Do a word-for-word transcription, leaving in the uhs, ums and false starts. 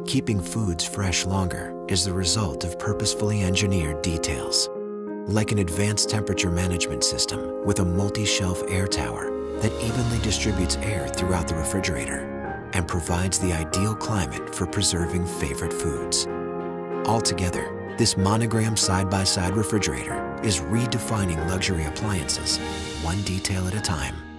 Keeping foods fresh longer is the result of purposefully engineered details. Like an advanced temperature management system with a multi-shelf air tower that evenly distributes air throughout the refrigerator and provides the ideal climate for preserving favorite foods. Altogether, this Monogram side-by-side refrigerator is redefining luxury appliances, one detail at a time.